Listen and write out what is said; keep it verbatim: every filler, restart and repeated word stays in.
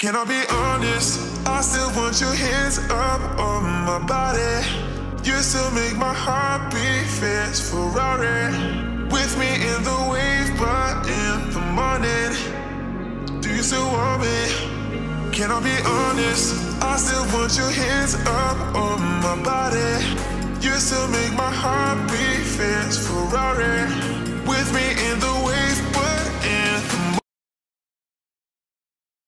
Can I be honest? I still want your hands up on my body. You still make my heart beat fast Ferrari. With me in the wave, but in the morning, do you still want me? Can I be honest? I still want your hands up on my body. You still make my heart